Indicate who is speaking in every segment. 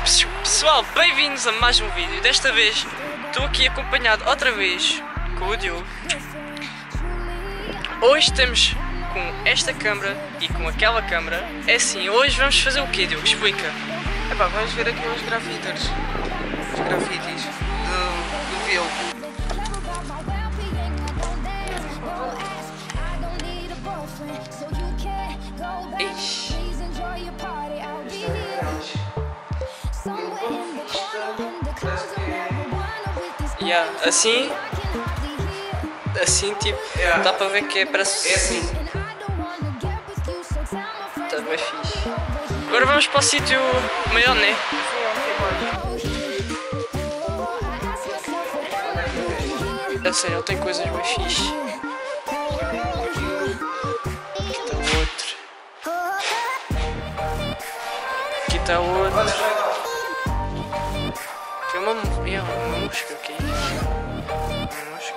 Speaker 1: Pessoal, bem-vindos a mais um vídeo. Desta vez estou aqui acompanhado outra vez com o Diogo. Hoje estamos com esta câmera e com aquela câmera. É assim, hoje vamos fazer o quê, Diogo? Explica.
Speaker 2: Epá, vamos ver aqui os grafites do Vil.
Speaker 1: Ixi. Yeah, assim tipo, dá para ver que parece.
Speaker 2: É assim.
Speaker 1: Está bem fixe. Agora vamos para o sítio maior, né? Eu sei, ele tem coisas bem fixe. Aqui está outro. Aqui está outro. Que é uma mosca aqui. Uma mosca.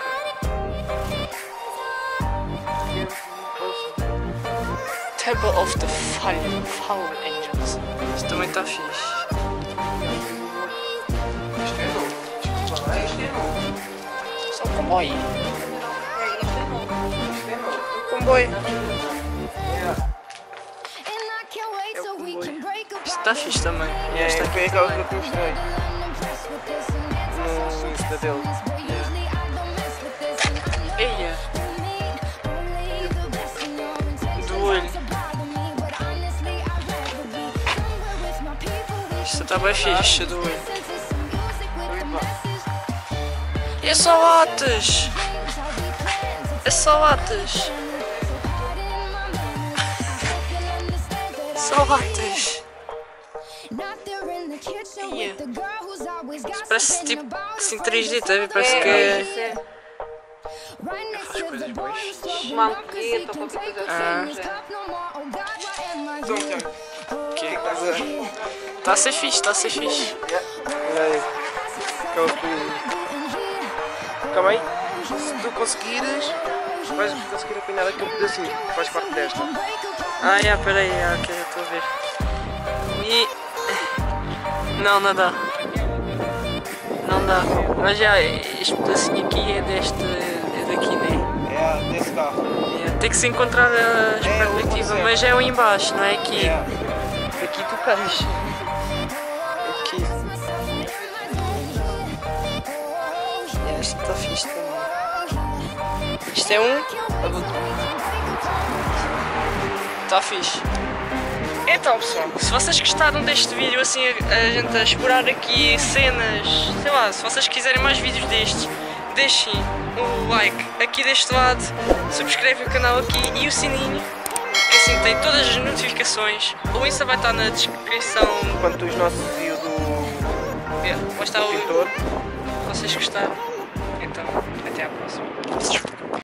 Speaker 1: Temple of the Fallen Angels. Isto também está fixe.
Speaker 2: Isto é novo. Isto é novo.
Speaker 1: Só um comboio.
Speaker 2: Isto é novo.
Speaker 1: Comboio.
Speaker 2: Yeah.
Speaker 1: Isto está fixe também. E esta aqui.
Speaker 2: Foi aquela que eu mostrei no Insta dele.
Speaker 1: Eia. Do olho. Isto está bem fixe do olho. É só latas. É só latas. Só latas. Yeah. Parece tipo assim 3D, tá a ver? Parece que é. Faz coisas boas.
Speaker 3: Uma ampolleta, qualquer coisa assim.
Speaker 1: Está a ser fixe, está a ser fixe.
Speaker 2: Calma aí. Se tu conseguires, vais conseguir apanhar aquele pedacinho que faz parte desta.
Speaker 1: Ah, yeah, peraí, ok, eu estou a ver. E. Não dá. Não dá. Mas já, este pedacinho aqui é deste. É daqui, né?
Speaker 2: É, desse carro.
Speaker 1: Yeah, tem que se encontrar a perspectiva, mas é o embaixo, não é aqui.
Speaker 2: Yeah.
Speaker 1: Aqui tu cais. Aqui. Yeah, isto está fixe também. Isto é um. Está fixe. Então pessoal, se vocês gostaram deste vídeo assim, a gente a explorar aqui cenas, sei lá, se vocês quiserem mais vídeos destes, deixem o like aqui deste lado, subscrevem o canal aqui e o sininho, que assim tem todas as notificações. O Insta vai estar na descrição.
Speaker 2: Quanto os nossos vídeos do
Speaker 1: Vai estar o
Speaker 2: pintor.
Speaker 1: Se vocês gostaram, então até à próxima.